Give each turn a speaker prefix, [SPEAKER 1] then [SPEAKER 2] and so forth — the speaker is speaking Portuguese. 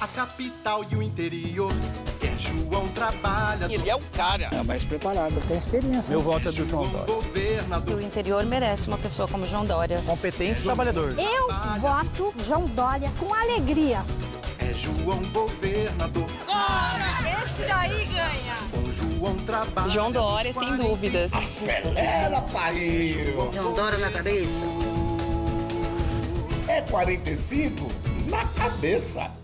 [SPEAKER 1] a capital e o interior. É João trabalhador.
[SPEAKER 2] Ele é o cara.
[SPEAKER 3] É mais preparado, tem experiência.
[SPEAKER 4] Meu voto é do João Dória.
[SPEAKER 1] Governador.
[SPEAKER 5] O interior merece uma pessoa como João Dória.
[SPEAKER 4] Competente e trabalhador.
[SPEAKER 6] Eu voto João Dória com alegria.
[SPEAKER 1] É João governador.
[SPEAKER 7] Bora! Esse daí ganha!
[SPEAKER 1] Com João trabalhador.
[SPEAKER 5] João Dória, sem dúvidas.
[SPEAKER 3] Acelera, pai!
[SPEAKER 7] João Dória na cabeça.
[SPEAKER 3] É 45 na cabeça.